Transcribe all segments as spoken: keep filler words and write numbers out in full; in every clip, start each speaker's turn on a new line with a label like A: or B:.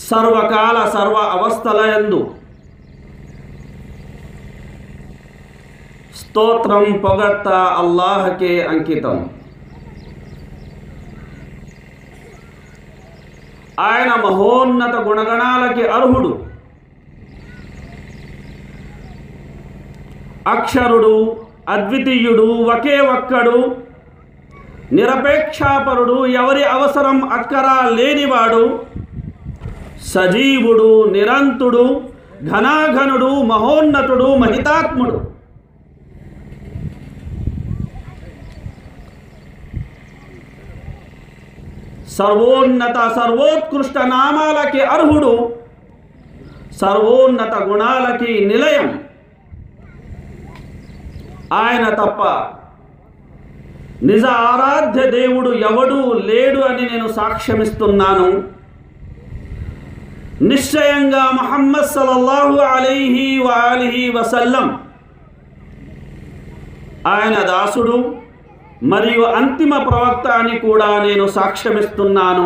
A: సర్వకాల సర్వ అవస్థలయందు స్తోత్రం పొగడ్త అల్లాహ్కే అంకితం. ఆయన మహోన్నత గుణగణాలకి అర్హుడు. అక్షరుడు, అద్వితీయుడు, ఒకే ఒక్కడు, నిరపేక్షాపరుడు, ఎవరి అవసరం అక్కరా లేనివాడు, సజీవుడు, నిరంతుడు, ఘనాఘనుడు, మహోన్నతుడు, మహితాత్ముడు. సర్వోన్నత సర్వోత్కృష్ట నామాలకి అర్హుడు, సర్వోన్నత గుణాలకి నిలయం. ఆయన తప్ప నిజ ఆరాధ్య దేవుడు ఎవడూ లేడు అని నేను సాక్ష్యమిస్తున్నాను. నిశ్చయంగా ముహమ్మద్ సల్లల్లాహు అలైహి వఆలిహి వసల్లం ఆయన దాసుడు మరియు అంతిమ ప్రవక్త అని కూడా నేను సాక్ష్యమిస్తున్నాను.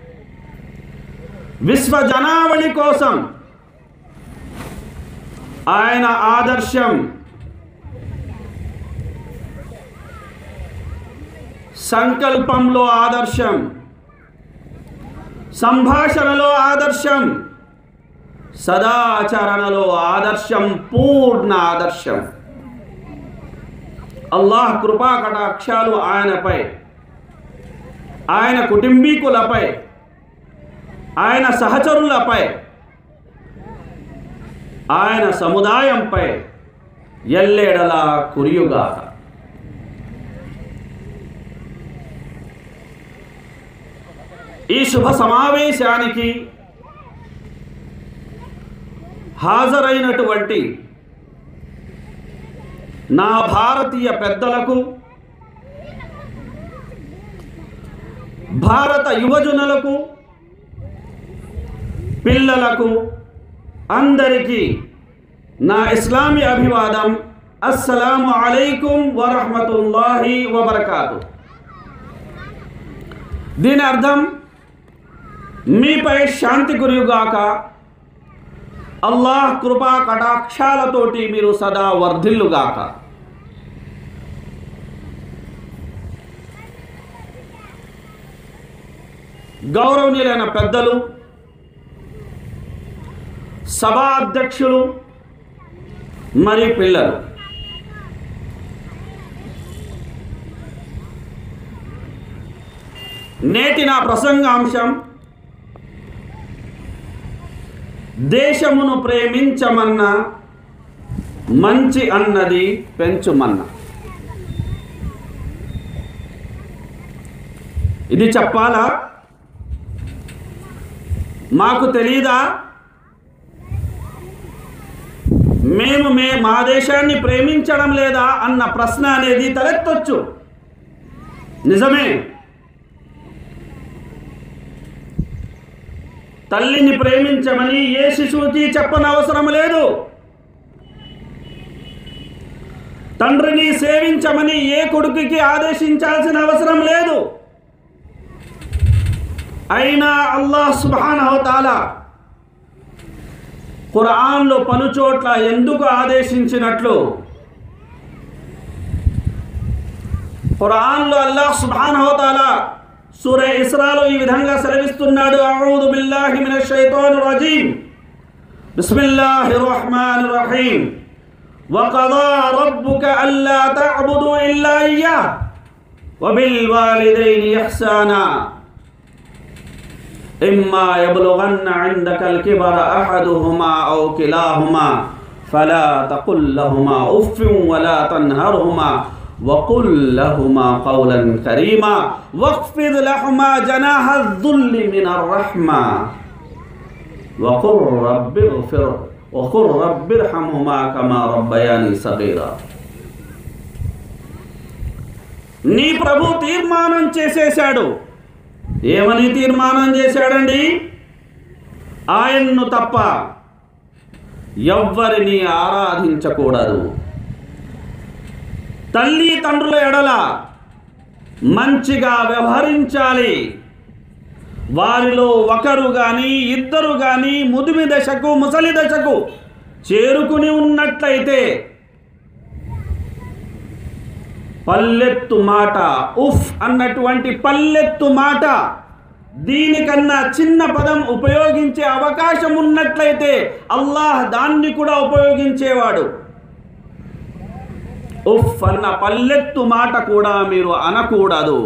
A: విశ్వ జనావళి కోసం ఆయన ఆదర్శం, సంకల్పంలో ఆదర్శం, సంభాషణలో ఆదర్శం, సదాచరణలో ఆదర్శం, పూర్ణ ఆదర్శం. అల్లాహ్ కృపా కటాక్షాలు ఆయనపై, ఆయన కుటుంబీకులపై, ఆయన సహచరులపై, ఆయన సముదాయంపై ఎల్లేడలా కురియుగాక. ఈ శుభ సమావేశానికి హాజరైనటువంటి నా భారతీయ పెద్దలకు, భారత యువజనులకు, పిల్లలకు అందరికీ నా ఇస్లామీ అభివాదం. అస్సలాము అలైకుం వరహ్మతుల్లాహి వబరకాతు. దీని అర్థం మీపై శాంతి కురియుగాక, అల్లాహ్ కృపా కటాక్షాలతోటి మీరు సదా వర్ధిల్లుగాక. గౌరవనీయులైన పెద్దలు, సభా అధ్యక్షులు మరియు పిల్లలు, నేటి నా ప్రసంగాంశం దేశమును ప్రేమించమన్న, మంచి అన్నది పెంచుమన్న. ఇది చెప్పాలా? మాకు తెలీదా? మేము మే మా దేశాన్ని ప్రేమించడం లేదా అన్న ప్రశ్న అనేది తలెత్తొచ్చు. నిజమే, తల్లిని ప్రేమించమని ఏ శిశువుకి చెప్పనవసరం లేదు. తండ్రిని సేవించమని ఏ కొడుకుకి ఆదేశించాల్సిన అవసరం లేదు. అయినా అల్లాహ్ సుబ్హానహు తఆలా ఖురాన్లో పలుచోట్ల ఎందుకు ఆదేశించినట్లు ఖురాన్లో అల్లాహ్ సుబ్హానహు తఆలా సూరా ఇస్రాలో ఈ విధంగా సెలవిస్తున్నాడు. అఊదు బిల్లాహి మినష్ షైతానిర్ రజీం. బిస్మిల్లాహిర్ రహ్మానిర్ రహీం. వఖదా రబ్బుక అల్లా తఅబుదు ఇల్లా ఇయ్యాహ్ వబిల్ వాలిదైని ఇహ్సానా ఇమ్మా యబ్లుగన్న ఇందకల్ కిబర అహదుహుమా ఔ కిలాహుమా ఫలా తకుల్ లహుమా ఉఫ్ఫిన్ వలా తన్హర్హుమా وقل لهما قولا كريما واخفض لهما جناح الذل من الرحمة وقل رب اغفر وقل رب ارحمهما كما ربياني صغيرا. నీ ప్రభు తీర్మానం చేసేశాడు. ఏమని తీర్మానం చేశాడండి? ఆయన్ను తప్ప ఎవ్వరిని ఆరాధించకూడదు. తల్లి తండ్రుల ఎడల మంచిగా వ్యవహరించాలి. వారిలో ఒకరు కానీ ఇద్దరు కానీ ముదిమి దశకు ముసలి దశకు చేరుకుని ఉన్నట్లయితే పల్లెత్తు మాట, ఉఫ్ అన్నటువంటి పల్లెత్తు మాట, దీనికన్నా చిన్న పదం ఉపయోగించే అవకాశం ఉన్నట్లయితే అల్లాహ్ దాన్ని కూడా ఉపయోగించేవాడు. ఉఫ్ అన్న పల్లెత్తు మాట కూడా మీరు అనకూడదు.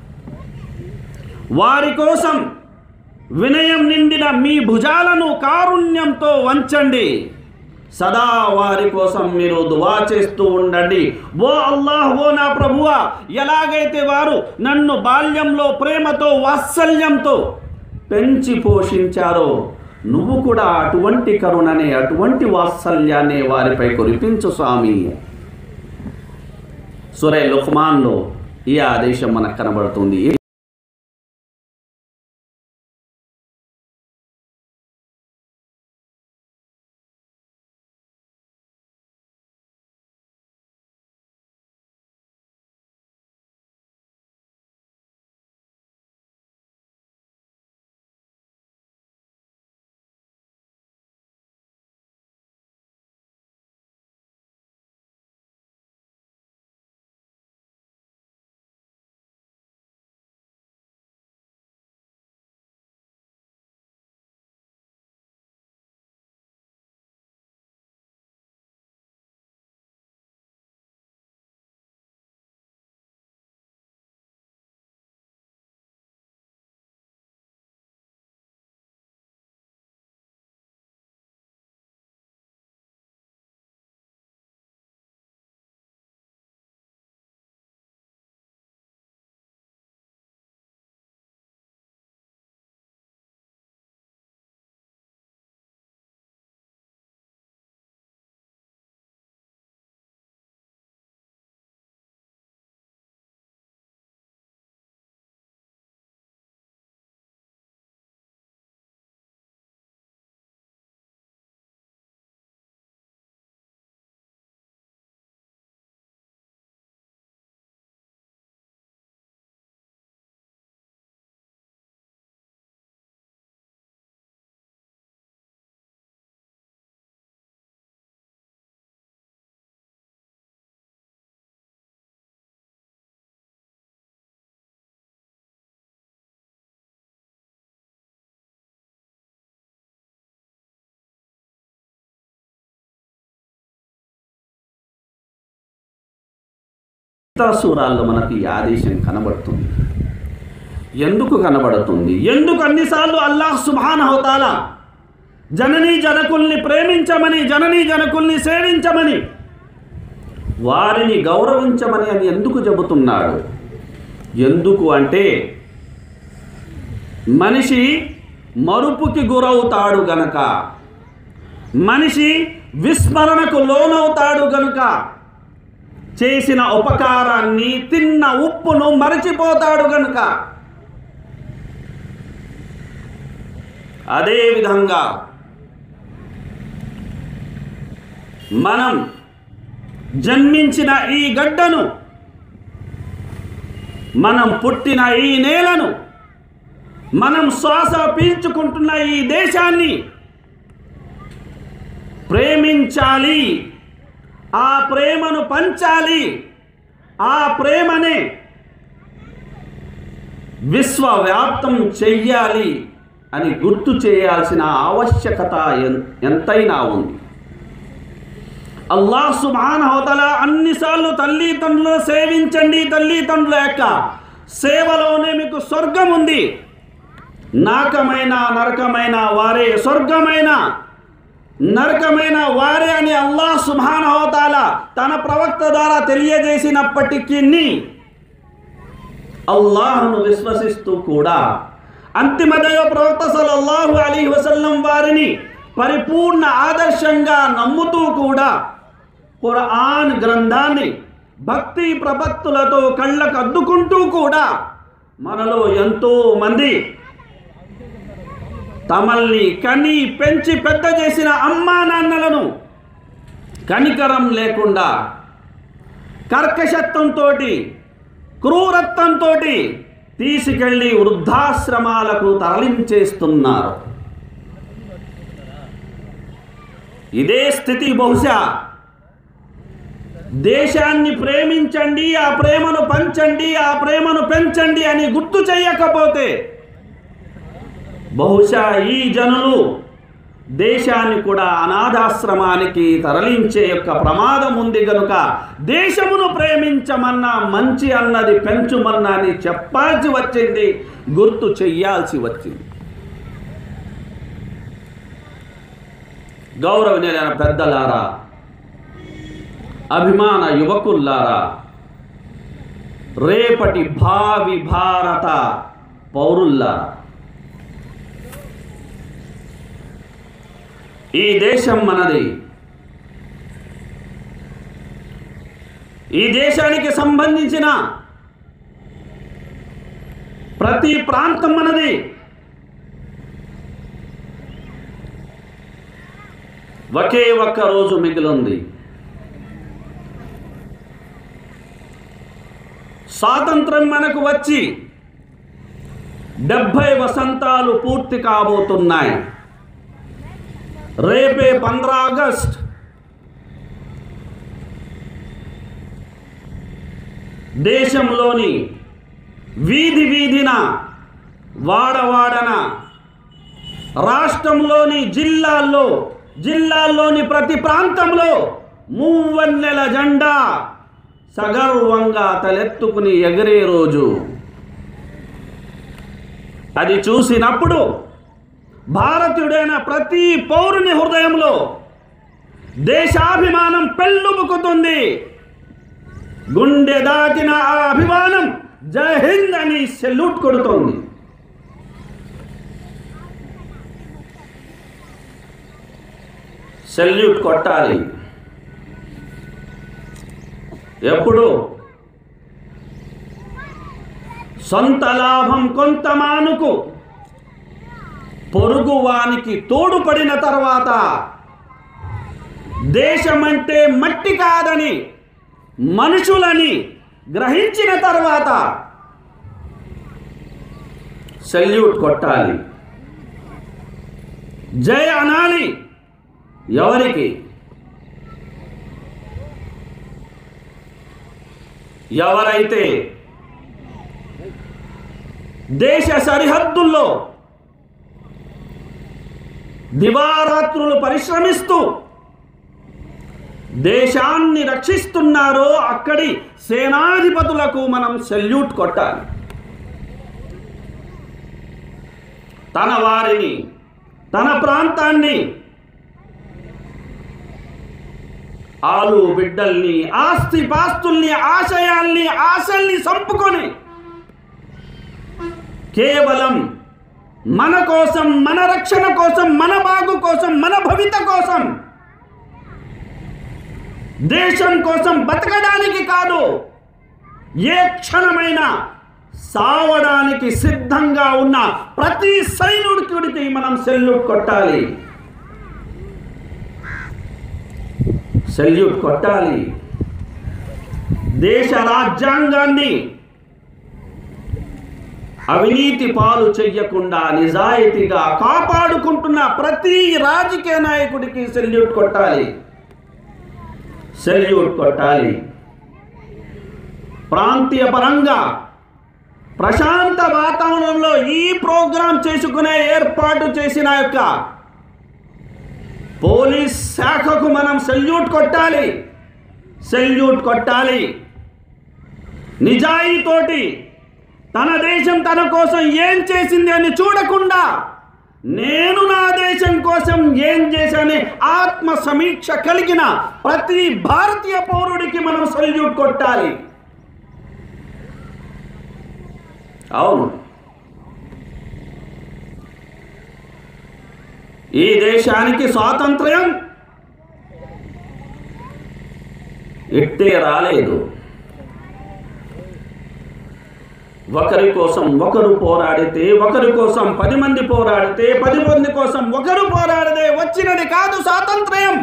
A: వారి కోసం వినయం నిండిన మీ భుజాలను కారుణ్యంతో వంచండి. సదా వారి కోసం మీరు దువా చేస్తూ ఉండండి. ఓ అల్లాహ్, ఓ నా ప్రభువా, ఎలాగైతే వారు నన్ను బాల్యంలో ప్రేమతో వాత్సల్యంతో పెంచి పోషించారో నువ్వు కూడా అటువంటి కరుణనే అటువంటి వాత్సల్యాన్ని వారిపై కురిపించు స్వామి. సూరా లుక్మాన్లో ఈ ఆదేశం మనకు కనబడుతుంది. ఇతర సూరాల్లో మనకు ఈ ఆదేశం కనబడుతుంది. ఎందుకు కనబడుతుంది? ఎందుకు అన్నిసార్లు అల్లాహ్ సుబ్హానహు తఆలా జననీ జనకుల్ని ప్రేమించమని, జననీ జనకుల్ని సేవించమని, వారిని గౌరవించమని అని ఎందుకు చెబుతున్నాడు? ఎందుకు అంటే మనిషి మరుపుకి గురవుతాడు గనక, మనిషి విస్మరణకు లోనవుతాడు గనుక, చేసిన ఉపకారాన్ని తిన్న ఉప్పును మరచిపోతాడు గనుక. అదేవిధంగా మనం జన్మించిన ఈ గడ్డను, మనం పుట్టిన ఈ నేలను, మనం శ్వాస పీల్చుకుంటున్న ఈ దేశాన్ని ప్రేమించాలి, ఆ ప్రేమను పంచాలి, ఆ ప్రేమనే విశ్వవ్యాప్తం చెయ్యాలి అని గుర్తు చేయాల్సిన ఆవశ్యకత ఎంతైనా ఉంది. అల్లాహ్ సుబ్హానహు తఆలా అన్నిసార్లు తల్లిదండ్రులను సేవించండి, తల్లిదండ్రుల యొక్క సేవలోనే మీకు స్వర్గం ఉంది, నాకమైన నరకమైన వారే, స్వర్గమైన నరకమైన వారే అని అల్లాహ్ సుబ్హానహు తఆలా తన ప్రవక్త ద్వారా తెలియజేసినప్పటికీ అల్లాహ్ను విశ్వసిస్తూ కూడా అంతిమ దైవ ప్రవక్త సల్లల్లాహు అలైహి వసల్లం వారిని పరిపూర్ణ ఆదర్శంగా నమ్ముతూ కూడా ఖురాన్ గ్రంథాన్ని భక్తి ప్రపత్తులతో కళ్ళకు అద్దుకుంటూ కూడా మనలో ఎంతో మంది తమల్ని కని పెంచి పెద్ద చేసిన అమ్మా నాన్నలను కనికరం లేకుండా కర్కశత్వంతో, క్రూరత్వంతో తీసుకెళ్లి వృద్ధాశ్రమాలకు తరలించేస్తున్నారు. ఇదే స్థితి బహుశా దేశాన్ని ప్రేమించండి, ఆ ప్రేమను పంచండి, ఆ ప్రేమను పెంచండి అని గుర్తు చేయకపోతే బహుశా ఈ జనులు దేశాన్ని కూడా అనాథాశ్రమానికి తరలించే యొక్క ప్రమాదం ఉంది. గనుక దేశమును ప్రేమించమన్నా, మంచి అన్నది పెంచుమన్నా అని చెప్పాల్సి వచ్చింది, గుర్తు చెయ్యాల్సి వచ్చింది. గౌరవనీయులైన పెద్దలారా, అభిమాన యువకుల్లారా, రేపటి భావి భారత పౌరుల్లారా, ఈ దేశం మనది. ఈ దేశానికి సంబంధించిన ప్రతి ప్రాంతం మనది. ఒకే ఒక్క రోజు మిగిలింది. స్వాతంత్రం మనకు వచ్చి డెబ్బై వసంతాలు పూర్తి కాబోతున్నాయి. రేపే పంద్రా ఆగస్ట్ దేశంలోని వీధి వీధిన, వాడవాడన, రాష్ట్రంలోని జిల్లాల్లో, జిల్లాల్లోని ప్రతి ప్రాంతంలో మూవన్నెల జెండా సగర్వంగా తలెత్తుకుని ఎగిరే రోజు. అది చూసినప్పుడు భారతీయుడైన ప్రతి పౌరుని హృదయంలో దేశాభిమానం పెళ్ళుబుకుతుంది. గుండె దాటిన ఆ అభిమానం జై హింద్ అని సెల్యూట్ కొడుతోంది. సెల్యూట్ కొట్టాలి. ఎప్పుడు? సొంత లాభం కొంత మానుకు పొరుగువానికి తోడుపడిన తర్వాత, దేశమంటే మట్టి కాదని మనుషులని గ్రహించిన తర్వాత సెల్యూట్ కొట్టాలి, జై అనాలి. ఎవరికి? ఎవరైతే దేశ సరిహద్దుల్లో దివారాత్రులు పరిశ్రమిస్తూ దేశాన్ని రక్షిస్తున్నారో అక్కడి సేనాధిపతులకు మనం సెల్యూట్ కొట్టాలి. తన వారిని, తన ప్రాంతాన్ని, ఆలు బిడ్డల్ని, ఆస్తి పాస్తుల్ని, ఆశయాల్ని, ఆశల్ని సంపుకొని కేవలం మన కోసం, మన రక్షణ కోసం, మన బాగు కోసం, మన భవిత కోసం, దేశం కోసం బతకడానికి కాదు, ఏ క్షణమైనా సావడానికి సిద్ధంగా ఉన్న ప్రతి సైనికుడికి మనం సెల్యూట్ కొట్టాలి. సెల్యూట్ కొట్టాలి. దేశ రాజ్యాంగాన్ని అవినీతి పాలు చెయ్యకుండా నిజాయితీగా కాపాడుకుంటున్న ప్రతి రాజకీయ నాయకుడికి సెల్యూట్ కొట్టాలి. సెల్యూట్ కొట్టాలి. ప్రాంతీయ పరంగా ప్రశాంత వాతావరణంలో ఈ ప్రోగ్రాం చేసుకునే ఏర్పాటు చేసిన యొక్క పోలీస్ శాఖకు మనం సెల్యూట్ కొట్టాలి. సెల్యూట్ కొట్టాలి. నిజాయితీతోటి తన దేశం తన కోసం ఏం చేసింది అని చూడకుండా, నేను నా దేశం కోసం ఏం చేశానే ఆత్మ సమీక్ష కలిగిన ప్రతి భారతీయ పౌరుడికి మనం సెల్యూట్ కొట్టాలి. అవును, ఈ దేశానికి స్వాతంత్ర్యం ఇట్టే రాలేదు. ఒకరి కోసం ఒకరు పోరాడితే, ఒకరి కోసం పది మంది పోరాడితే, పది మంది కోసం ఒకరు పోరాడితే వచ్చినది కాదు స్వాతంత్ర్యం.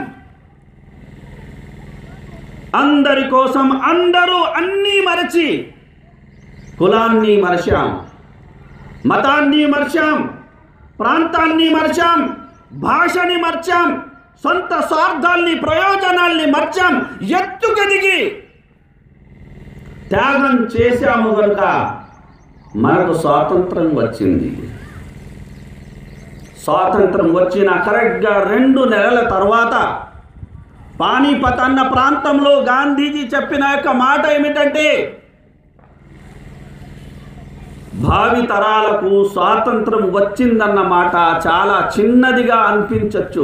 A: అందరి కోసం అందరూ అన్నీ మరచి కులాన్ని మర్చాం, మతాన్ని మర్చాం, ప్రాంతాన్ని మర్చాం, భాషని మర్చాం, సొంత స్వార్థాల్ని ప్రయోజనాల్ని మర్చాం. ఎత్తుకెదిగి త్యాగం చేశాము కనుక మనకు స్వాతంత్రం వచ్చింది. స్వాతంత్రం వచ్చిన కరెక్ట్గా రెండు నెలల తర్వాత పానీపత్ అన్న ప్రాంతంలో గాంధీజీ చెప్పిన యొక్క మాట ఏమిటంటే, భావి తరాలకు స్వాతంత్రం వచ్చిందన్న మాట చాలా చిన్నదిగా అనిపించవచ్చు.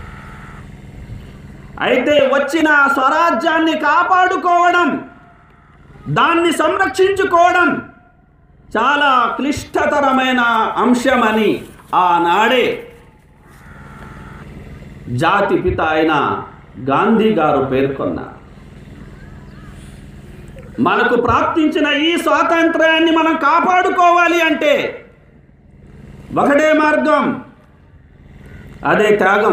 A: అయితే వచ్చిన స్వరాజ్యాన్ని కాపాడుకోవడం, దాన్ని సంరక్షించుకోవడం చాలా క్లిష్టతరమైన అంశమని ఆనాడే జాతిపిత అయిన గాంధీ గారు పేర్కొన్నారు. మనకు ప్రాప్తించిన ఈ స్వాతంత్ర్యాన్ని మనం కాపాడుకోవాలి అంటే ఒకటే మార్గం, అదే త్యాగం.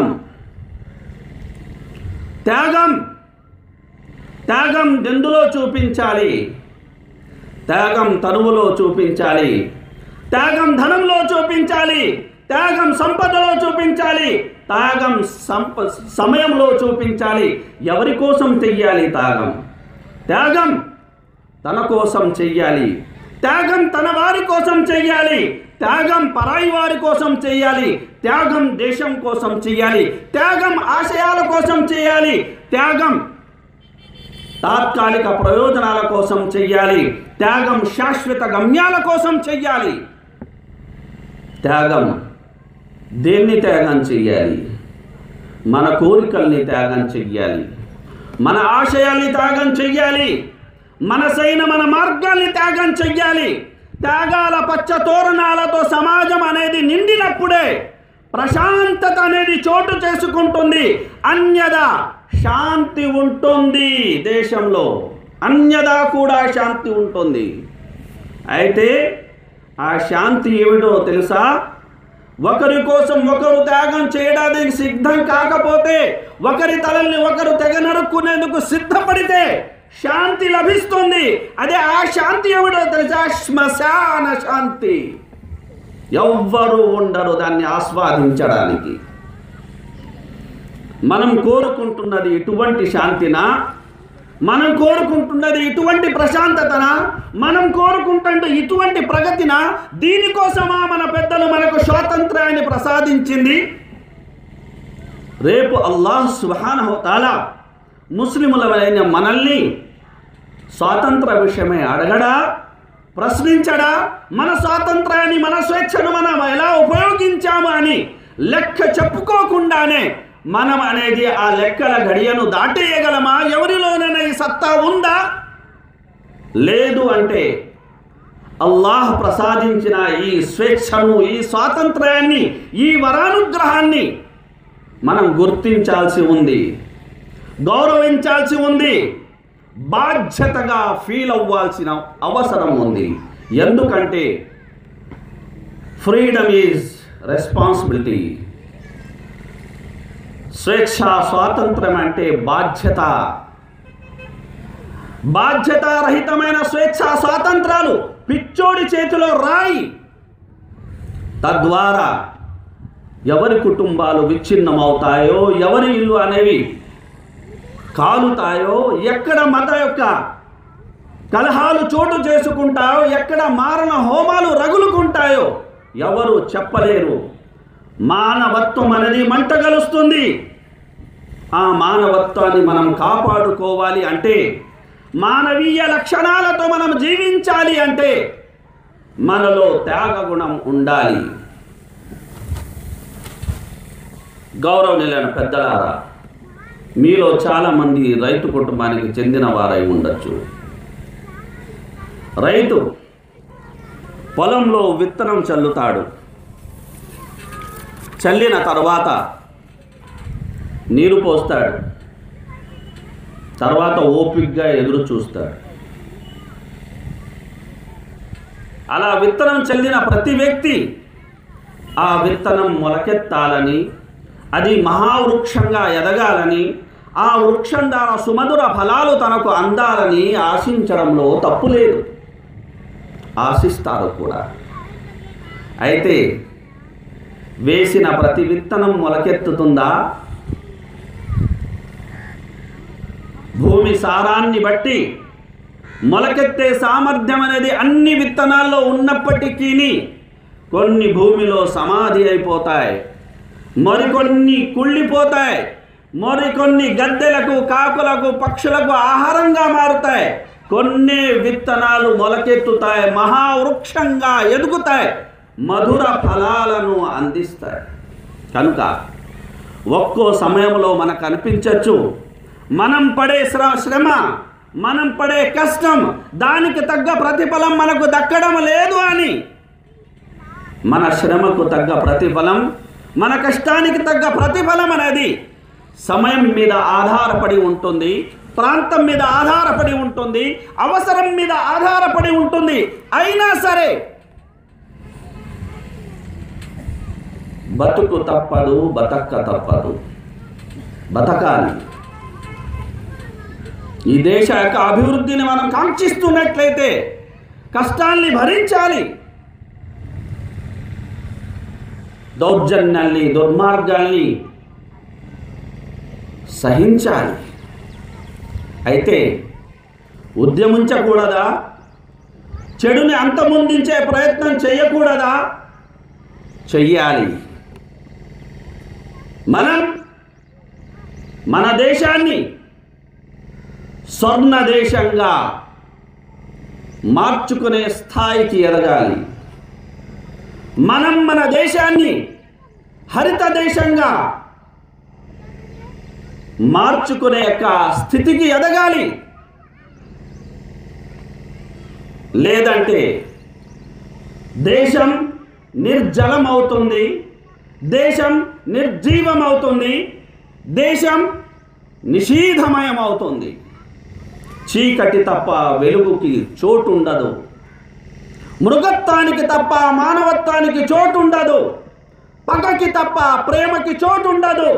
A: త్యాగం త్యాగం ఎందులో చూపించాలి? త్యాగం తనువులో చూపించాలి, త్యాగం ధనంలో చూపించాలి, త్యాగం సంపదలో చూపించాలి, త్యాగం సంప సమయంలో చూపించాలి. ఎవరి కోసం చెయ్యాలి త్యాగం? త్యాగం తన కోసం చెయ్యాలి, త్యాగం తన వారి కోసం చెయ్యాలి, త్యాగం పరాయి వారి కోసం చెయ్యాలి, త్యాగం దేశం కోసం చెయ్యాలి, త్యాగం ఆశయాల కోసం చెయ్యాలి, త్యాగం తాత్కాలిక ప్రయోజనాల కోసం చెయ్యాలి, త్యాగం శాశ్వత గమ్యాల కోసం చెయ్యాలి. త్యాగం దేన్ని త్యాగం చెయ్యాలి? మన కోరికల్ని త్యాగం చెయ్యాలి, మన ఆశయాల్ని త్యాగం చెయ్యాలి, మనసైన మన మార్గాల్ని త్యాగం చెయ్యాలి. త్యాగాల పచ్చ తోరణాలతో సమాజం అనేది నిండినప్పుడే ప్రశాంతత అనేది చోటు చేసుకుంటుంది. అన్యదా శాంతి ఉంటుంది దేశంలో, అన్యదా కూడా శాంతి ఉంటుంది. అయితే ఆ శాంతి ఏమిటో తెలుసా? ఒకరి కోసం ఒకరు త్యాగం చేయడానికి సిద్ధం కాకపోతే, ఒకరి తలల్ని ఒకరు తెగ నరుక్కునేందుకు సిద్ధపడితే శాంతి లభిస్తుంది. అదే ఆ శాంతి ఏమిటో తెలుసా? శ్మశాన శాంతి. ఎవ్వరూ ఉండరు దాన్ని ఆస్వాదించడానికి. మనం కోరుకుంటున్నది ఇటువంటి శాంతినా? మనం కోరుకుంటున్నది ఇటువంటి ప్రశాంతతనా? మనం కోరుకుంటుంటే ఇటువంటి ప్రగతినా? దీనికోసమా మన పెద్దలు మనకు స్వాతంత్ర్యాన్ని ప్రసాదించింది? రేపు అల్లాహ్ సుబ్హానహు తఆలా ముస్లిములైన మనల్ని స్వాతంత్ర విషయమై అడగడా, ప్రశ్నించడా? మన స్వాతంత్రాన్ని, మన స్వేచ్ఛను మనం ఎలా ఉపయోగించాము అని లెక్క చెప్పుకోకుండానే మనం అనేది ఆ లెక్కల గడియను దాటేయగలమా? ఎవరిలోనైనా ఈ సత్తా ఉందా? లేదు అంటే అల్లాహ్ ప్రసాదించిన ఈ స్వేచ్ఛను, ఈ స్వాతంత్ర్యాన్ని, ఈ వరానుగ్రహాన్ని మనం గుర్తించాల్సి ఉంది, గౌరవించాల్సి ఉంది, బాధ్యతగా ఫీల్ అవ్వాల్సిన అవసరం ఉంది. ఎందుకంటే ఫ్రీడమ్ ఈజ్ రెస్పాన్సిబిలిటీ. స్వేచ్ఛ, స్వాతంత్రం అంటే బాధ్యత. బాధ్యతారహితమైన స్వేచ్ఛ స్వాతంత్రాలు పిచ్చోడి చేతిలో రాయి. తద్వారా ఎవరి కుటుంబాలు విచ్ఛిన్నమవుతాయో, ఎవరి ఇల్లు అనేవి కాలుతాయో, ఎక్కడ మత యొక్క కలహాలు చోటు చేసుకుంటాయో, ఎక్కడ మారణ హోమాలు రగులుకుంటాయో ఎవరు చెప్పలేరు. మానవత్వం అనేది మంటగలుస్తుంది. ఆ మానవత్వాన్ని మనం కాపాడుకోవాలి అంటే, మానవీయ లక్షణాలతో మనం జీవించాలి అంటే మనలో త్యాగ గుణం ఉండాలి. గౌరవనీయులైన పెద్దలారా, మీలో చాలామంది రైతు కుటుంబానికి చెందిన వారై ఉండొచ్చు. రైతు పొలంలో విత్తనం చల్లుతాడు. చల్లిన తర్వాత నీరు పోస్తాడు. తర్వాత ఓపికగా ఎదురు చూస్తాడు. అలా విత్తనం చల్లిన ప్రతి వ్యక్తి ఆ విత్తనం మొలకెత్తాలని, అది మహావృక్షంగా ఎదగాలని, ఆ వృక్షం ద్వారా సుమధుర ఫలాలు తనకు అందాలని ఆశించడంలో తప్పు లేదు. ఆశిస్తారు కూడా. అయితే వేసిన ప్రతి విత్తనం మొలకెత్తుతుందా? భూమి సారాన్ని బట్టి మొలకెత్తే సామర్థ్యం అనేది అన్ని విత్తనాల్లో ఉన్నప్పటికీ కొన్ని భూమిలో సమాధి అయిపోతాయి, మరికొన్ని కుళ్ళిపోతాయి, మరికొన్ని గద్దెలకు, కాకులకు, పక్షులకు ఆహారంగా మారుతాయి. కొన్ని విత్తనాలు మొలకెత్తుతాయి, మహావృక్షంగా ఎదుగుతాయి, మధుర ఫలాలను అందిస్తాయి. కనుక ఒక్కో సమయంలో మనకు అనిపించవచ్చు మనం పడే శ్రమ, మనం పడే కష్టం, దానికి తగ్గ ప్రతిఫలం మనకు దక్కడం లేదు అని. మన శ్రమకు తగ్గ ప్రతిఫలం, మన కష్టానికి తగ్గ ప్రతిఫలం అనేది సమయం మీద ఆధారపడి ఉంటుంది, ప్రాంతం మీద ఆధారపడి ఉంటుంది, అవసరం మీద ఆధారపడి ఉంటుంది. అయినా సరే బతుకు తప్పదు, బతక్క తప్పదు, బతకాలి. ఈ దేశ యొక్క అభివృద్ధిని మనం కాంక్షిస్తున్నట్లయితే కష్టాల్ని భరించాలి, దౌర్జన్యాల్ని, దుర్మార్గాల్ని సహించాలి. అయితే ఉద్యమించకూడదా? చెడుని అంతమొందించే ప్రయత్నం చేయకూడదా? చెయ్యాలి. మనం మన దేశాన్ని స్వర్ణ దేశంగా మార్చుకునే స్థాయికి ఎదగాలి. మనం మన దేశాన్ని హరిత దేశంగా మార్చుకునే యొక్క స్థితికి ఎదగాలి. లేదంటే దేశం నిర్జలం అవుతుంది, దేశం నిర్జీవం అవుతుంది, దేశం నిషీధమయం అవుతుంది. చీకటి తప్ప వెలుగుకి చోటు ఉండదు, మృగత్వానికి తప్ప మానవత్వానికి చోటు ఉండదు, పగకి తప్ప ప్రేమకి చోటు ఉండదు.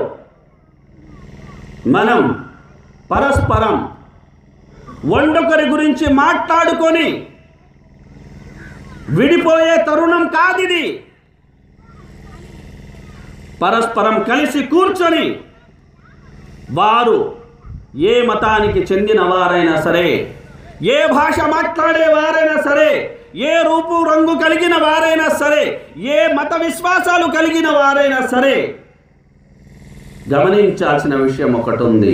A: మనం పరస్పరం వండొకరి గురించి మాట్లాడుకొని విడిపోయే తరుణం కాదిది. పరస్పరం కలిసి కూర్చొని వారు ఏ మతానికి చెందిన వారైనా సరే, ఏ భాష మాట్లాడే వారైనా సరే, ఏ రూపు రంగు కలిగిన వారైనా సరే, ఏ మత విశ్వాసాలు కలిగిన వారైనా సరే, గమనించాల్సిన విషయం ఒకటి ఉంది.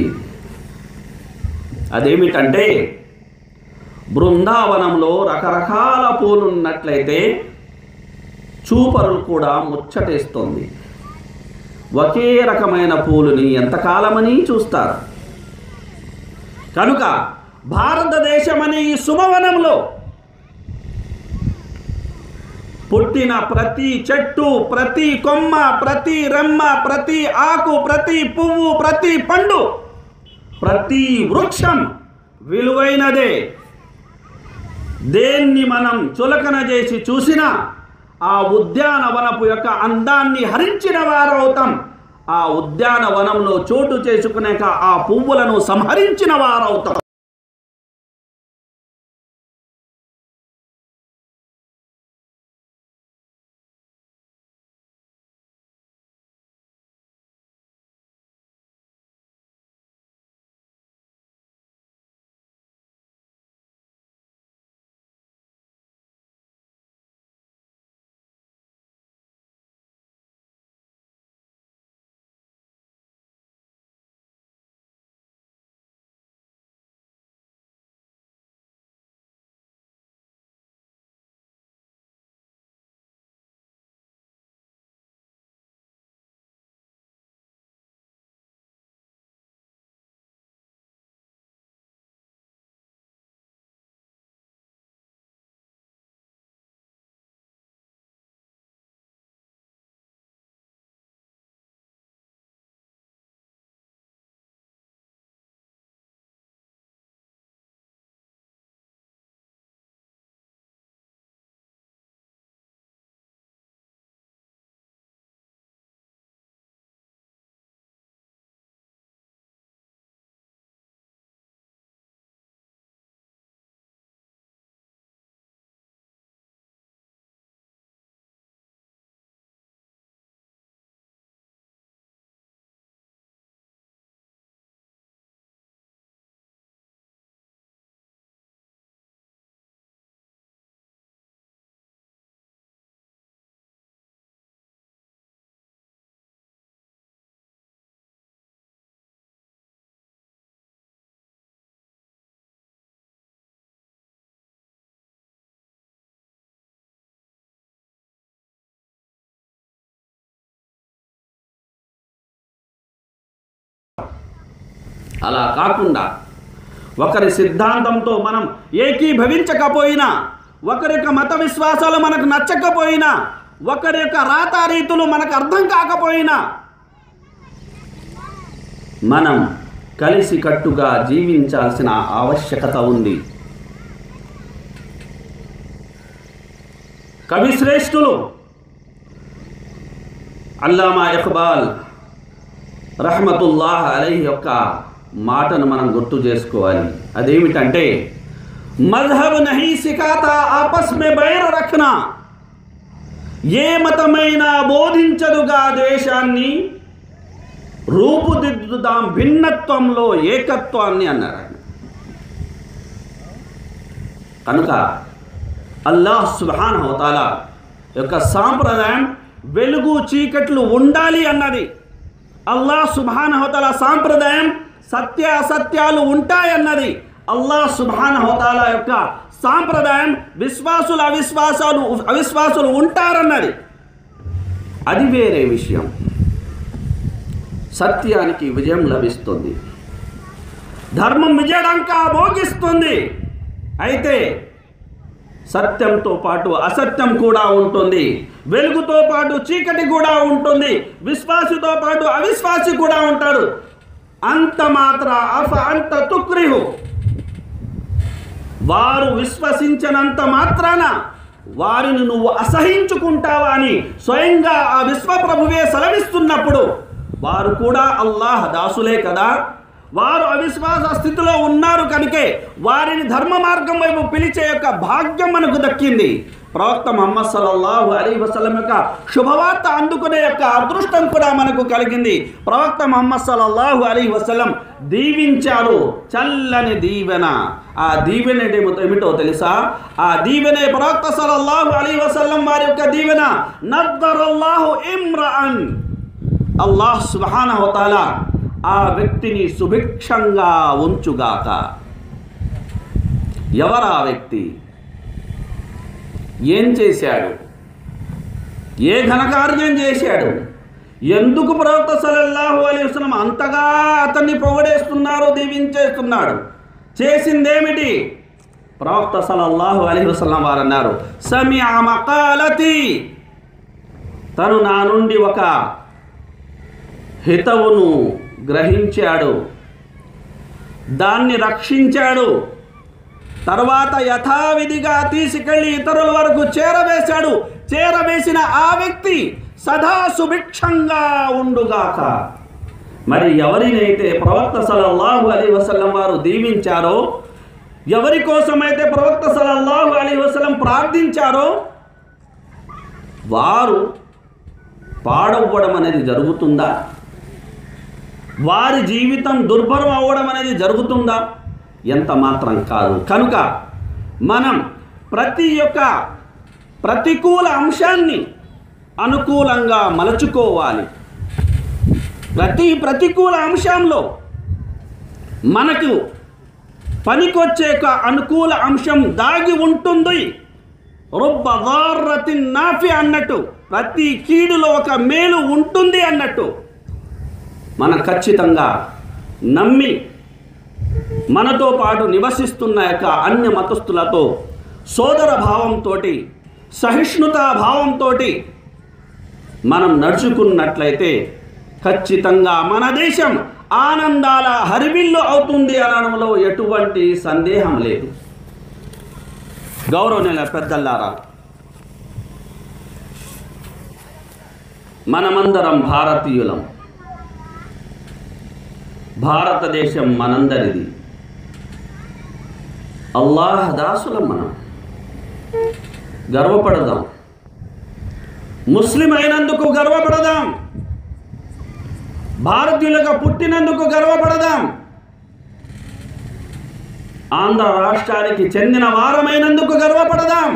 A: అదేమిటంటే బృందావనంలో రకరకాల పూలు ఉన్నట్లయితే చూపరులు కూడా ముచ్చటేస్తుంది. ఒకే రకమైన పూలుని ఎంతకాలమని చూస్తారు. కనుక భారతదేశం అనే ఈ శుభవనంలో పుట్టిన ప్రతి చెట్టు, ప్రతి కొమ్మ, ప్రతి రెమ్మ, ప్రతి ఆకు, ప్రతి పువ్వు, ప్రతి పండు, ప్రతి వృక్షం విలువైనదే. దేన్ని మనం చులకన చేసి చూసినా ఆ ఉద్యానవనపు యొక్క అందాన్ని హరించిన వారవుతాం. ఆ ఉద్యానవనంలో చోటు చేసుకునేక ఆ పువ్వులను సంహరించిన వారవుతాం. అలా కాకుండా ఒకరి సిద్ధాంతంతో మనం ఏకీభవించకపోయినా, ఒకరి యొక్క మత విశ్వాసాలు మనకు నచ్చకపోయినా, ఒకరి యొక్క రాతారీతులు మనకు అర్థం కాకపోయినా మనం కలిసికట్టుగా జీవించాల్సిన ఆవశ్యకత ఉంది. కవి శ్రేష్ఠులు అల్లామా ఇక్బాల్ రహ్మతుల్లాహ్ అలైహి యొక్క మాటను మనం గుర్తు చేసుకోవాలి. అదేమిటంటే, మజ్హబ్ నహీ సిఖాతా ఆపస్ మే బైర్ రఖనా, ఏ మతమైనా బోధించదుగా దేశాన్ని, రూపుదిద్దుదాం భిన్నత్వంలో ఏకత్వాన్ని అన్నారు. కనుక అల్లాహ్ సుబ్హానహు వ తఆలా యొక్క సాంప్రదాయం వెలుగు చీకట్లు ఉండాలి అన్నది. అల్లాహ్ సుబ్హానహు వ తఆలా సాంప్రదాయం సత్య అసత్యాలు ఉంటాయన్నది. అల్లాహ్ సుబ్హానహు వ తఆలా యొక్క సాంప్రదాయం విశ్వాసులు అవిశ్వాసాలు అవిశ్వాసులు ఉంటారన్నది. అది వేరే విషయం. సత్యానికి విజయం లభిస్తుంది, ధర్మం విజయడంకా భోగిస్తుంది. అయితే సత్యంతో పాటు అసత్యం కూడా ఉంటుంది, వెలుగుతో పాటు చీకటి కూడా ఉంటుంది, విశ్వాసితో పాటు అవిశ్వాసి కూడా ఉంటాడు. అంత మాత్ర అఫ అంత తుక్రిహు, వారు విశ్వసించనంత మాత్రాన వారిని నువ్వు అసహించుకుంటావా అని స్వయంగా ఆ విశ్వప్రభువే సెలవిస్తున్నప్పుడు, వారు కూడా అల్లాహ్ దాసులే కదా, వారు అవిశ్వాస స్థితిలో ఉన్నారు కనుకే వారిని ధర్మ మార్గం వైపు పిలిచే యొక్క భాగ్యం మనకు దక్కింది. ప్రవక్త ముహమ్మద్ సల్లల్లాహు అలైహి వసల్లం యొక్క శుభవార్త అందుకునే యొక్క అదృష్టం కూడా మనకు కలిగింది. ప్రవక్త ముహమ్మద్ సల్లల్లాహు అలైహి వసల్లం దీవించారు, చల్లని దీవెన. ఆ దీవెన ఏమిటో తెలుసా? ఆ దీవెనే ప్రవక్త సల్లల్లాహు అలైహి వసల్లం వారి యొక్క దీవెన. నద్దరల్లాహు ఇమ్రాన్, అల్లాహ్ సుబ్హానహు వ తఆలా ఆ వ్యక్తిని సుభిక్షంగా ఉంచుగాక. ఎవరా వ్యక్తి? ఏం చేశాడు? ఏ ఘనకార్యం చేశాడు? ఎందుకు ప్రవక్త సల్లల్లాహు అలైహి వసల్లం అంతగా అతన్ని పొగడేస్తున్నారు, దీవించేస్తున్నాడు? చేసిందేమిటి? ప్రవక్త సల్లల్లాహు అలైహి వసల్లం వారు అన్నారు, సమిఅ మకాలతి, తను నా నుండి ఒక హితవును గ్రహించాడు, దాన్ని రక్షించాడు, తర్వాత యథావిధిగా తీసుకెళ్లి ఇతరుల వరకు చేరవేశాడు. చేరవేసిన ఆ వ్యక్తి సదా సుభిక్షంగా ఉండుగాక. మరి ఎవరినైతే ప్రవక్త సల్లల్లాహు అలైహి వసల్లం వారు దీవించారో, ఎవరి కోసమైతే ప్రవక్త సల్లల్లాహు అలైహి వసల్లం ప్రార్థించారో, వారు పాడవ్వడం అనేది జరుగుతుందా? వారి జీవితం దుర్భరం అవ్వడం అనేది జరుగుతుందా? ఎంత మాత్రం కాదు. కనుక మనం ప్రతి ఒక్క ప్రతికూల అంశాన్ని అనుకూలంగా మలుచుకోవాలి. ప్రతి ప్రతికూల అంశంలో మనకు పనికొచ్చే ఒక అనుకూల అంశం దాగి ఉంటుంది. రుబ్బ దార్రతిన్ నాఫి అన్నట్టు, ప్రతి కీడులో ఒక మేలు ఉంటుంది అన్నట్టు మనం ఖచ్చితంగా నమ్మి మనతో పాటు నివసిస్తున్న యొక్క అన్య మతస్థులతో సోదర భావంతో, సహిష్ణుతా భావంతో మనం నడుచుకున్నట్లయితే ఖచ్చితంగా మన దేశం ఆనందాల హరివిల్లు అవుతుంది అనడంలో ఎటువంటి సందేహం లేదు. గౌరవనీయుల పెద్దలారా, మనమందరం భారతీయులం. భారతదేశం మనందరిది. అల్లాహ్ దాసులం. మనం గర్వపడదాం. ముస్లిం అయినందుకు గర్వపడదాం. భారతీయులుగా పుట్టినందుకు గర్వపడదాం. ఆంధ్ర రాష్ట్రానికి చెందిన వారమైనందుకు గర్వపడదాం.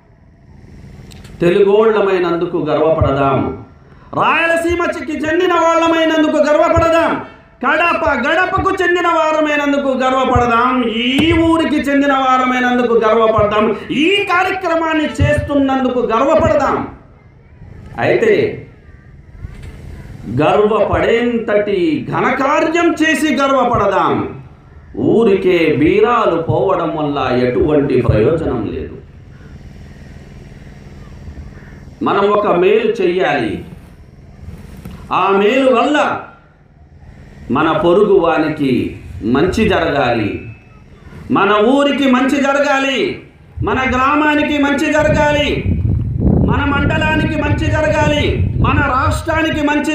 A: తెలుగోళ్ళమైనందుకు గర్వపడదాం. రాయలసీమకి చెందిన వాళ్ళమైనందుకు గర్వపడదాం. కడప గడపకు చెందిన వారమైనందుకు గర్వపడదాం. ఈ ఊరికి చెందిన వారమైనందుకు గర్వపడదాం. ఈ కార్యక్రమాన్ని చేస్తున్నందుకు గర్వపడదాం. అయితే గర్వపడేంతటి ఘనకార్యం చేసి గర్వపడదాం. ఊరికే బీరాలు పోవడం వల్ల ఎటువంటి ప్రయోజనం లేదు. మనం ఒక మేలు చెయ్యాలి. ఆ మేలు వల్ల మన పొరుగు వానికి మంచి జరగాలి, మన ఊరికి మంచి జరగాలి, మన గ్రామానికి మంచి జరగాలి, మన మండలానికి మంచి జరగాలి, మన రాష్ట్రానికి మంచి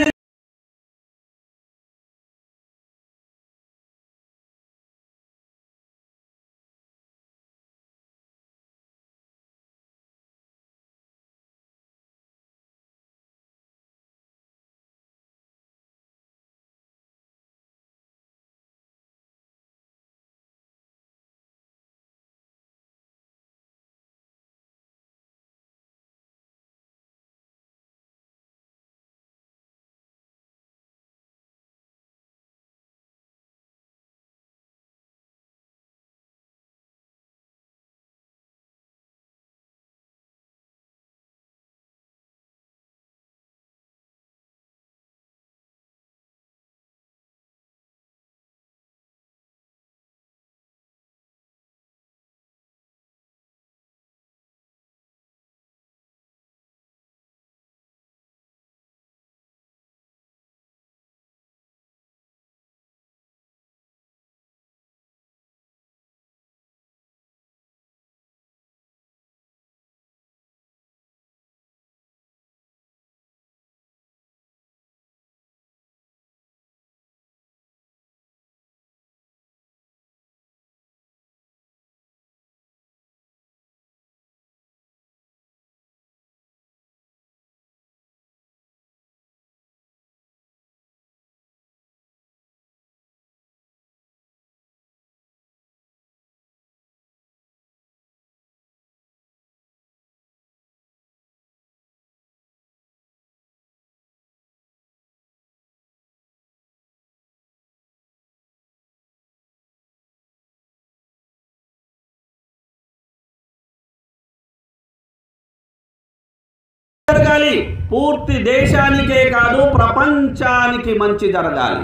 A: జరగాలి. పూర్తి దేశానికే కాదు, ప్రపంచానికి మంచి జరగాలి.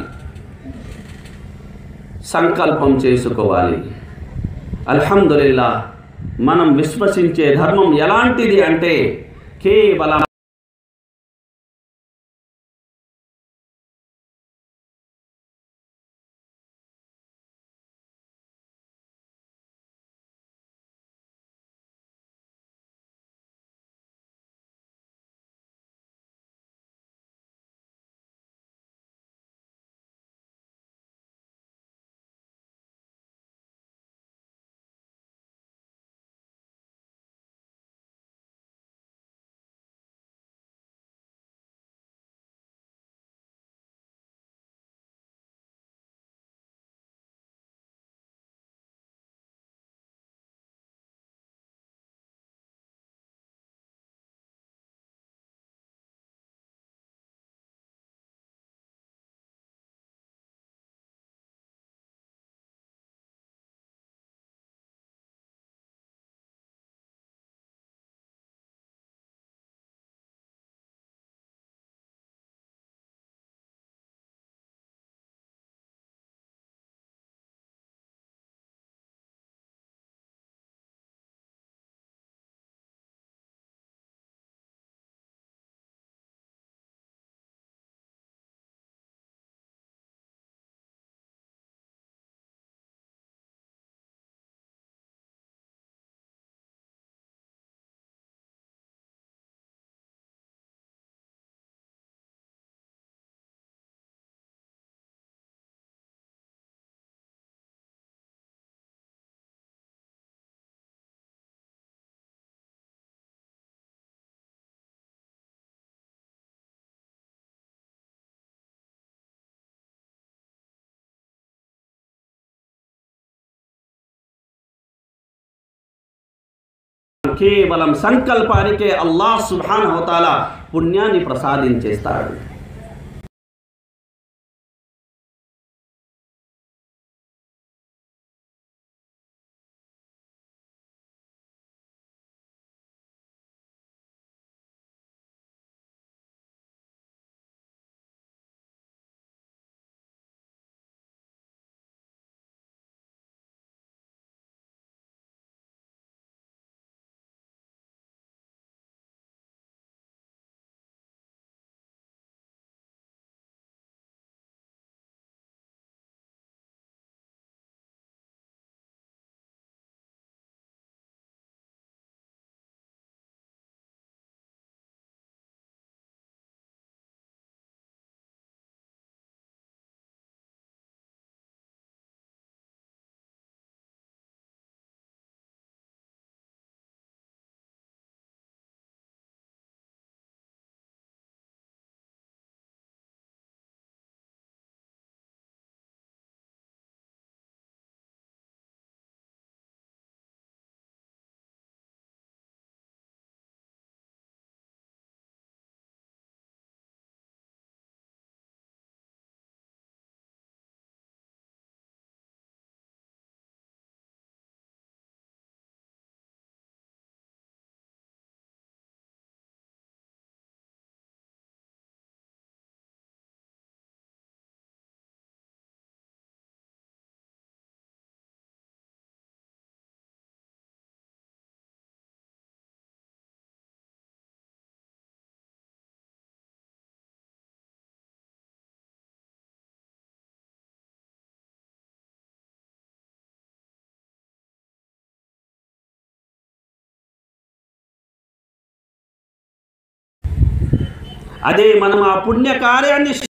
A: సంకల్పం చేసుకోవాలి. అల్హమ్దులిల్లా, మనం విశ్వసించే ధర్మం ఎలాంటిది అంటే కేవలం కేవలం సంకల్పానికే అల్లాహ్ సుబ్హానహు వ తఆలా పుణ్యాన్ని ప్రసాదించేస్తాడు. అదే మనం ఆ పుణ్య కార్యాన్ని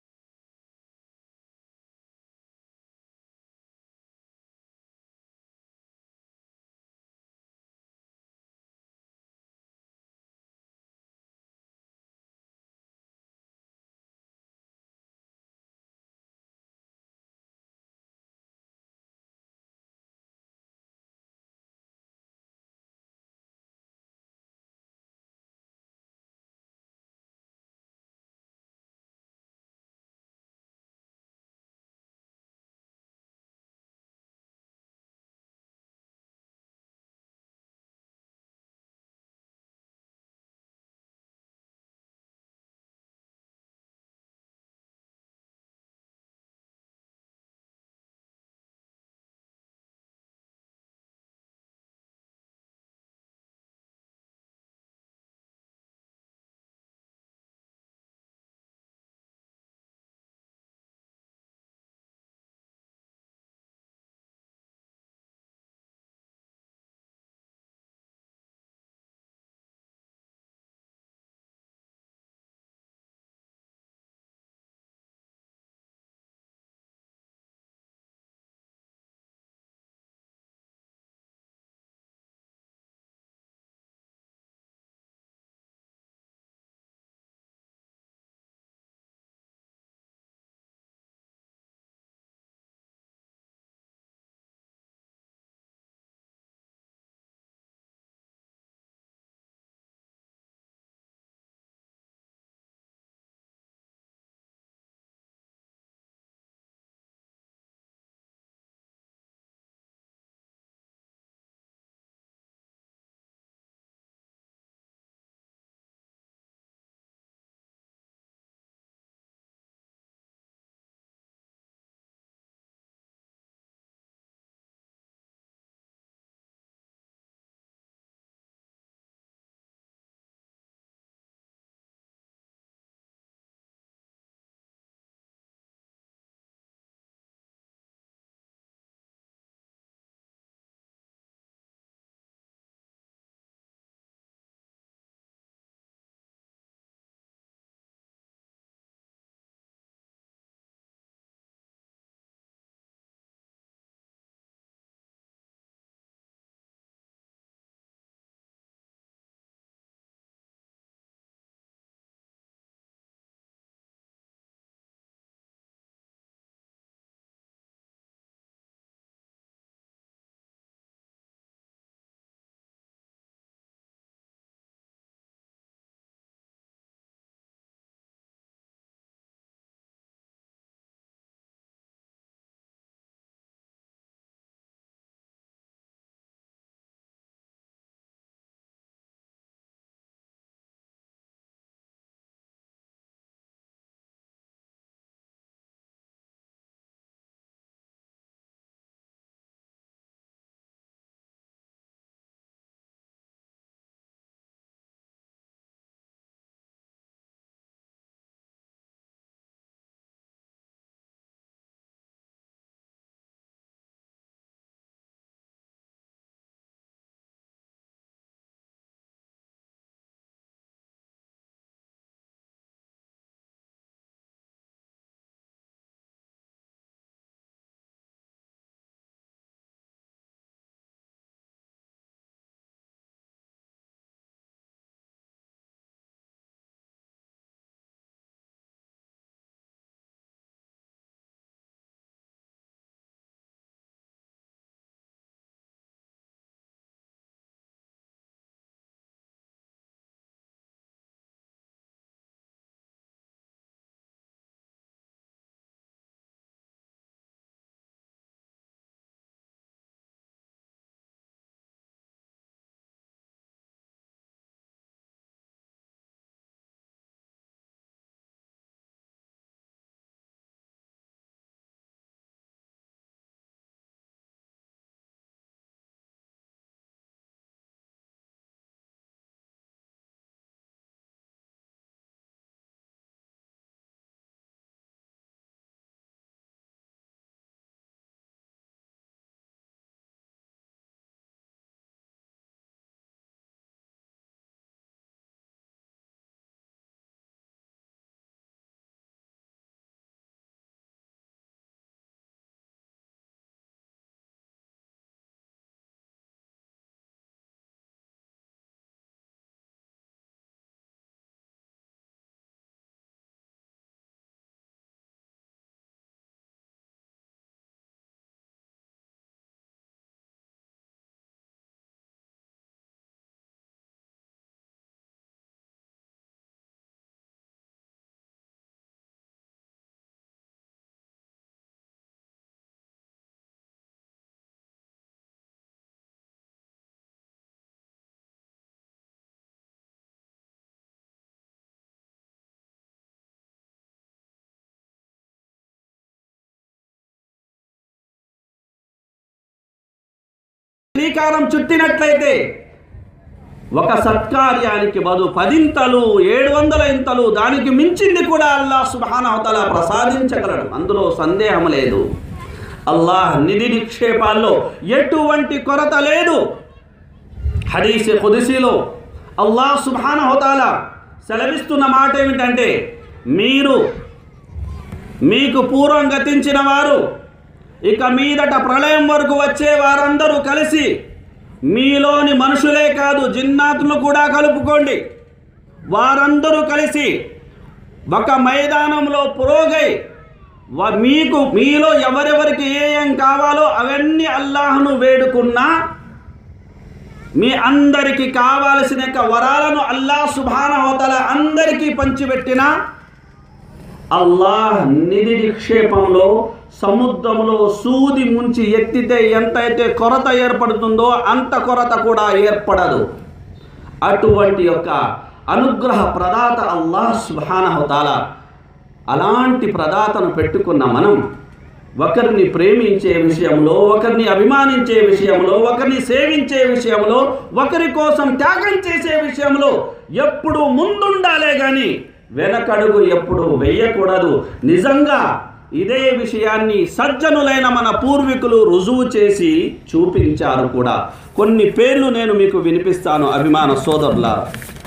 A: శ్రీకారం చుట్టినట్లయితే ఒక సత్కార్యానికి బదులు పదింతలు ఏడు వందల ఇంతలు దానికి మించింది కూడా అల్లాహ్ సుబ్హానహు వ తఆలా ప్రసాదించగలడు, అందులో సందేహం లేదు. అల్లాహ్ నిధి నిక్షేపాల్లో ఎటువంటి కొరత లేదు. హదీస్ ఖుద్సీలో అల్లాహ్ సుబ్హానహు వ తఆలా సెలవిస్తున్న మాట ఏమిటంటే, మీరు మీకు పూర్వం గతించిన వారు ఇక మీదట ప్రళయం వరకు వచ్చే వారందరూ కలిసి, మీలోని మనుషులే కాదు జిన్నాతులు కూడా కలుపుకోండి, వారందరూ కలిసి ఒక మైదానంలో పురోగై మీకు మీలో ఎవరెవరికి ఏ ఏం కావాలో అవన్నీ అల్లాహ్ను వేడుకున్నా, మీ అందరికీ కావాల్సిన వరాలను అల్లాహ్ సుబ్హానహు వ తఆలా అందరికీ పంచిపెట్టిన అల్లాహ్ నిధి నిక్షేపంలో సముద్రంలో సూది ముంచి ఎత్తితే ఎంతైతే కొరత ఏర్పడుతుందో అంత కొరత కూడా ఏర్పడదు. అటువంటి యొక్క అనుగ్రహ ప్రదాత అల్లాహ్ సుబ్హానహు వ తఆలా. అలాంటి ప్రదాతను పెట్టుకున్న మనం ఒకరిని ప్రేమించే విషయంలో, ఒకరిని అభిమానించే విషయంలో, ఒకరిని సేవించే విషయంలో, ఒకరి కోసం త్యాగం చేసే విషయంలో ఎప్పుడు ముందుండాలే కానీ వెనకడుగు ఎప్పుడు వెయ్యకూడదు. నిజంగా ఇదే విషయాన్ని సజ్జనులైన మన పూర్వీకులు రుజువు చేసి చూపించారు కూడా. కొన్ని పేర్లు నేను మీకు వినిపిస్తాను అభిమాన సోదరులారా.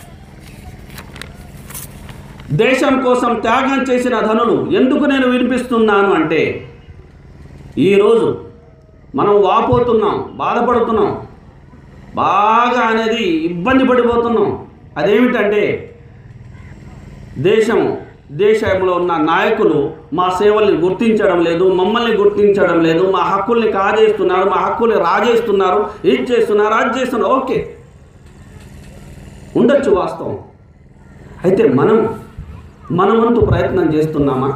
A: దేశం కోసం త్యాగం చేసిన ధనులు ఎందుకు నేను వినిపిస్తున్నాను అంటే, ఈరోజు మనం వాపోతున్నాం, బాధపడుతున్నాం, బాగా అనేది ఇబ్బంది పడిపోతున్నాం. అదేమిటంటే, దేశం దేశంలో ఉన్న నాయకులు మా సేవల్ని గుర్తించడం లేదు, మమ్మల్ని గుర్తించడం లేదు, మా హక్కుల్ని కాజేస్తున్నారు, మా హక్కుల్ని రాజేస్తున్నారు, ఇది చేస్తున్నారు, అది చేస్తున్నారు. ఓకే, ఉండొచ్చు వాస్తవం. అయితే మనం మన వంతు ప్రయత్నం చేస్తున్నామా?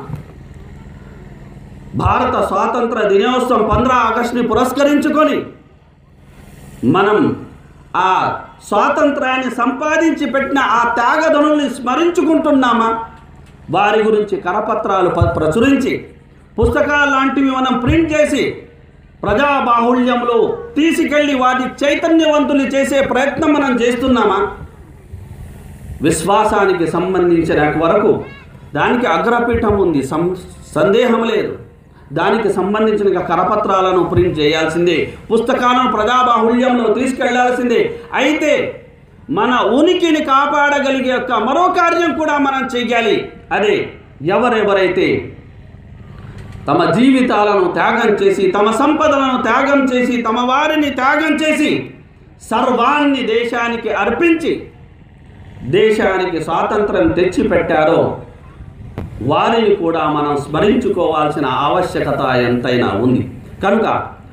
A: భారత స్వాతంత్ర దినోత్సవం పంద్రా ఆగస్టుని పురస్కరించుకొని మనం ఆ స్వాతంత్రాన్ని సంపాదించి పెట్టిన ఆ త్యాగధనుల్ని స్మరించుకుంటున్నామా? వారి గురించి కరపత్రాలు ప్రచురించి పుస్తకాలు లాంటివి మనం ప్రింట్ చేసి ప్రజాబాహుళ్యంలో తీసుకెళ్ళి వాటి చైతన్యవంతులు చేసే ప్రయత్నం మనం చేస్తున్నామా? విశ్వాసానికి సంబంధించిన వరకు దానికి అగ్రపీఠం ఉంది, సం సందేహం లేదు. దానికి సంబంధించిన కరపత్రాలను ప్రింట్ చేయాల్సిందే, పుస్తకాలను ప్రజాబాహుళ్యంలో తీసుకెళ్లాల్సిందే. అయితే మన ఉనికిని కాపాడగలిగే యొక్క మరో కార్యం కూడా మనం చేయాలి. అదే ఎవరెవరైతే తమ జీవితాలను త్యాగం చేసి, తమ సంపదలను త్యాగం చేసి, తమ వారిని త్యాగం చేసి, సర్వాన్ని దేశానికి అర్పించి దేశానికి స్వాతంత్రం తెచ్చిపెట్టారో వారిని కూడా మనం స్మరించుకోవాల్సిన ఆవశ్యకత ఎంతైనా ఉంది. కనుక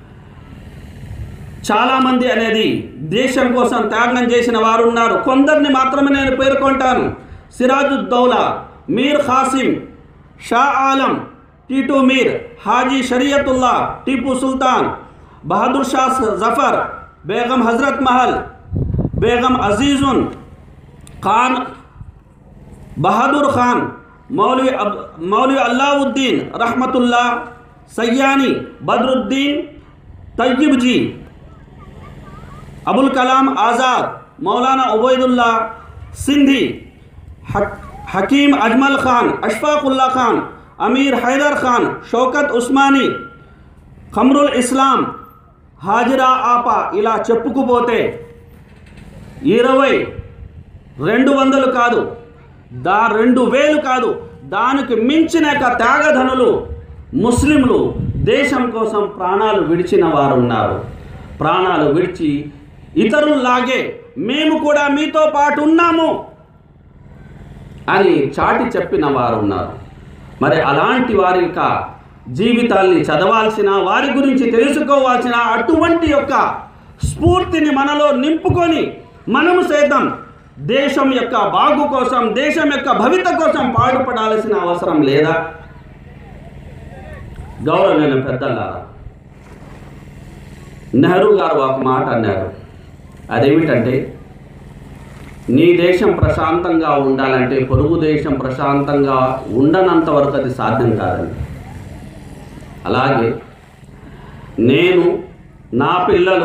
A: చాలామంది అనేది దేశం కోసం త్యాగం చేసిన వారు ఉన్నారు. కొందరిని మాత్రమే నేను పేర్కొంటాను. సిరాజుద్దౌలా, మీర్ ఖాసిం, షా ఆలం, టీటూ మీర్, హాజీ షరియతుల్లా, టీపు సుల్తాన్, బహదూర్ షా జఫర్, బేగం హజరత్ महल, బేగం అజీజున్ ఖాన్, బహదూర్ ఖాన్, मौलवी मौलवी अल्लाउद्दीन रहमतुल्लाह सैयानी, बदरुद्दीन तय्यब जी, अबुल कलाम आज़ाद, मौलाना उबैदुल्लाह सिंधी, हकीम अजमल खान, अशफाकुल्ला खान, अमीर हैदर खान, शौकत उस्मानी, खमरुल इस्लाम, हाजिरा आपा, ఇలా చెప్పుకుపోతే ఇరవై రెండు వందలు కాదు, దా రెండు వేలు కాదు, దానికి మించిన త్యాగధనులు ముస్లింలు దేశం కోసం ప్రాణాలు విడిచిన వారు ఉన్నారు. ప్రాణాలు విడిచి ఇతరుల్లాగే మేము కూడా మీతో పాటు ఉన్నాము అని చాటి చెప్పిన వారు ఉన్నారు. మరి అలాంటి వారి యొక్క జీవితాల్ని చదవాల్సిన, వారి గురించి తెలుసుకోవాల్సిన, అటువంటి యొక్క స్ఫూర్తిని మనలో నింపుకొని మనము సైతం దేశం యొక్క బాగు కోసం, దేశం యొక్క భవిత కోసం పాటుపడాల్సిన అవసరం లేదా? గౌరవమైన పెద్దలారా, నెహ్రూ గారు ఒక మాట అన్నారు. అదేమిటంటే, నీ దేశం ప్రశాంతంగా ఉండాలంటే పొరుగు దేశం ప్రశాంతంగా ఉండనంత వరకు అది సాధ్యం కాదండి. అలాగే నేను, నా పిల్లలు,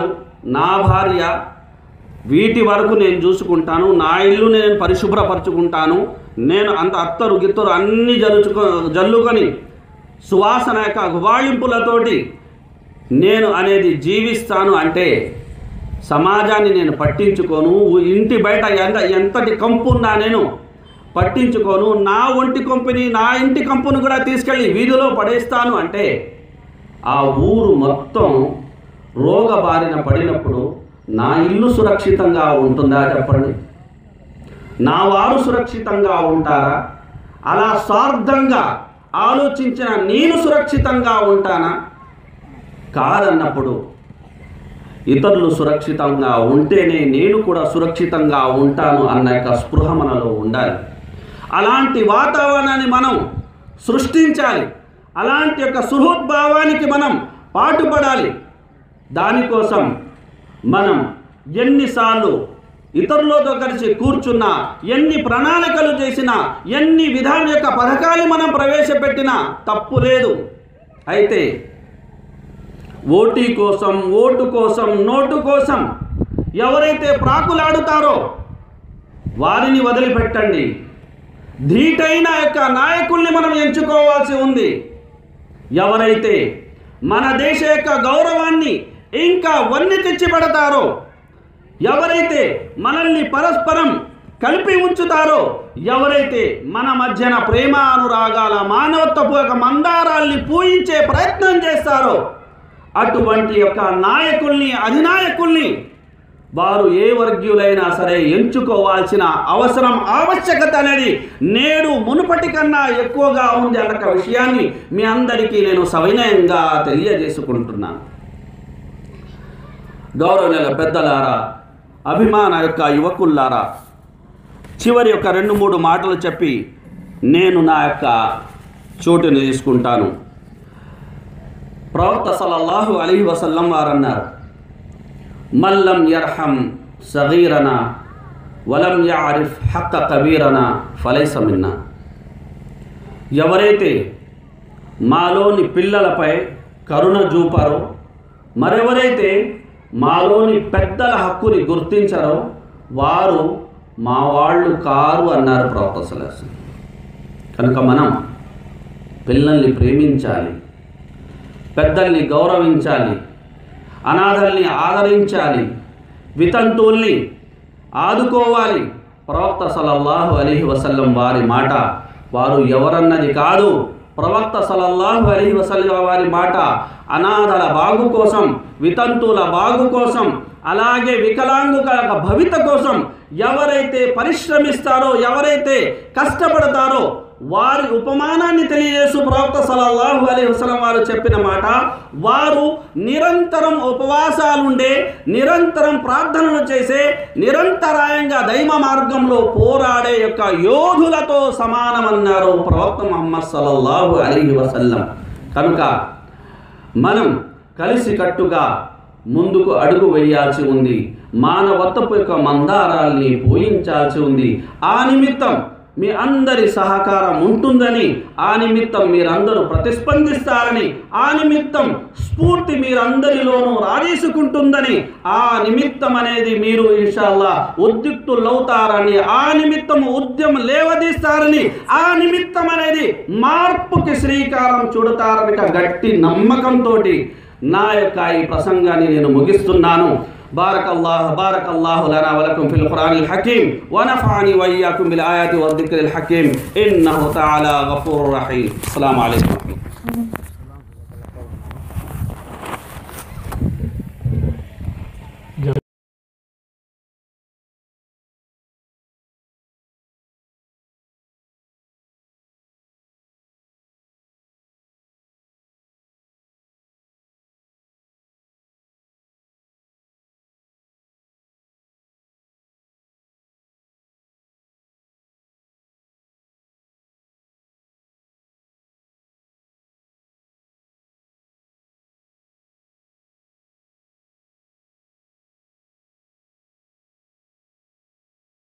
A: నా భార్య, వీటి వరకు నేను చూసుకుంటాను, నా ఇల్లు నేను పరిశుభ్రపరచుకుంటాను, నేను అంత అత్తరు గిత్తరు అన్నీ జరుచుకో జల్లుకొని సువాసన యొక్క గుబాళింపులతోటి నేను అనేది జీవిస్తాను అంటే సమాజాన్ని నేను పట్టించుకోను, ఇంటి బయట ఎంత ఎంతటి కంపున్నా నేను పట్టించుకోను, నా ఒంటి కంపెనీ నా ఇంటి కంపును కూడా తీసుకెళ్ళి వీధిలో పడేస్తాను అంటే ఆ ఊరు మొత్తం రోగ బారిన పడినప్పుడు నా ఇల్లు సురక్షితంగా ఉంటుందా చెప్పండి? నా వారు సురక్షితంగా ఉంటారా? అలా స్వార్థంగా ఆలోచించిన నేను సురక్షితంగా ఉంటానా? కాదన్నప్పుడు ఇతరులు సురక్షితంగా ఉంటేనే నేను కూడా సురక్షితంగా ఉంటాను అన్న యొక్క స్పృహ మనలో ఉండాలి. అలాంటి వాతావరణాన్ని మనం సృష్టించాలి. అలాంటి యొక్క సుహృద్భావానికి మనం పాటుపడాలి. దానికోసం మనం ఎన్నిసార్లు ఇతరులతో కలిసి కూర్చున్నా, ఎన్ని ప్రణాళికలు చేసినా, ఎన్ని విధాల యొక్క పథకాలు మనం ప్రవేశపెట్టినా తప్పు లేదు. అయితే ఓటీ కోసం, ఓటు కోసం, నోటు కోసం ఎవరైతే ప్రాకులాడుతారో వారిని వదిలిపెట్టండి. ధీటైన యొక్క నాయకుల్ని మనం ఎంచుకోవాల్సి ఉంది. ఎవరైతే మన దేశ యొక్క గౌరవాన్ని ఇంకా వన్నె తెచ్చిపెడతారో, ఎవరైతే మనల్ని పరస్పరం కలిపి ఉంచుతారో, ఎవరైతే మన మధ్యన ప్రేమ అనురాగాల మానవత్వపు యొక్క మందారాల్ని పూయించే ప్రయత్నం చేస్తారో అటువంటి యొక్క నాయకుల్ని, అధినాయకుల్ని వారు ఏ వర్గీయులైనా సరే ఎంచుకోవాల్సిన అవసరం, ఆవశ్యకత అనేది నేడు మునుపటి కన్నా ఎక్కువగా ఉంది అన్న విషయాన్ని మీ అందరికీ నేను సవినయంగా తెలియజేసుకుంటున్నాను. గౌరవనీయుల పెద్దలారా, అభిమాన యొక్క యువకుల్లారా, చివరి యొక్క రెండు మూడు మాటలు చెప్పి నేను నా యొక్క చోటుని తీసుకుంటాను. ప్రవక్త సల్లల్లాహు అలైహి వసల్లం వారు అన్నారు, మల్లం యర్హం సగీరనా వలం యారిఫ్ హక్క కబీరనా ఫలైస మిన్నా. ఎవరైతే మాలోని పిల్లలపై కరుణ చూపారో, మరెవరైతే మాలోని పెద్దల హక్కుని గుర్తించారో వారు మా వాళ్ళు కారు అన్నారు ప్రవక్త సల్లల్లాహు అలైహి వసల్లం. కనుక మనం పిల్లల్ని ప్రేమించాలి, పెద్దల్ని గౌరవించాలి, అనాథల్ని ఆదరించాలి, వితంతువుల్ని ఆదుకోవాలి. ప్రవక్త సల్లల్లాహు అలైహి వసల్లం వారి మాట వారు ఎవరన్నది కాదు. ప్రవక్త సల్లల్లాహు అలైహి వసల్లం వారి మాట అనాథల బాగు కోసం, వితంతువుల బాగు కోసం, అలాగే వికలాంగుల భవిత కోసం ఎవరైతే పరిశ్రమిస్తారో, ఎవరైతే కష్టపడతారో వారి ఉపమానాన్ని తెలియజేస్తూ ప్రవక్త సల్లల్లాహు అలైహి వసల్లం వారు చెప్పిన మాట, వారు నిరంతరం ఉపవాసాలుండే, నిరంతరం ప్రార్థనలు చేసే, నిరంతరాయంగా దైవ మార్గంలో పోరాడే యొక్క యోధులతో సమానమన్నారు ప్రవక్త ముహమ్మద్ సల్లల్లాహు అలైహి వసల్లం. కనుక మనం కలిసికట్టుగా ముందుకు అడుగు వేయాల్సి ఉంది. మానవత్వపు యొక్క మందారాల్ని పూయించాల్సి ఉంది. ఆ నిమిత్తం మీ అందరి సహకారం ఉంటుందని, ఆ నిమిత్తం మీరందరూ ప్రతిస్పందిస్తారని, ఆ నిమిత్తం స్ఫూర్తి మీరందరిలోనూ రాజేసుకుంటుందని, ఆ నిమిత్తం అనేది మీరు ఇన్షాల్లా ఉద్యుక్తులవుతారని, ఆ నిమిత్తం ఉద్యమం లేవదీస్తారని, ఆ నిమిత్తం అనేది మార్పుకి శ్రీకారం చుడతారని గట్టి నమ్మకంతో నా యొక్క ఈ ప్రసంగాన్ని నేను ముగిస్తున్నాను. بارك الله بارك الله لنا ولكم في القرآن الحكيم ونفعني وإياكم بالآيات والذكر الحكيم إنه تعالى غفور رحيم. السلام عليكم.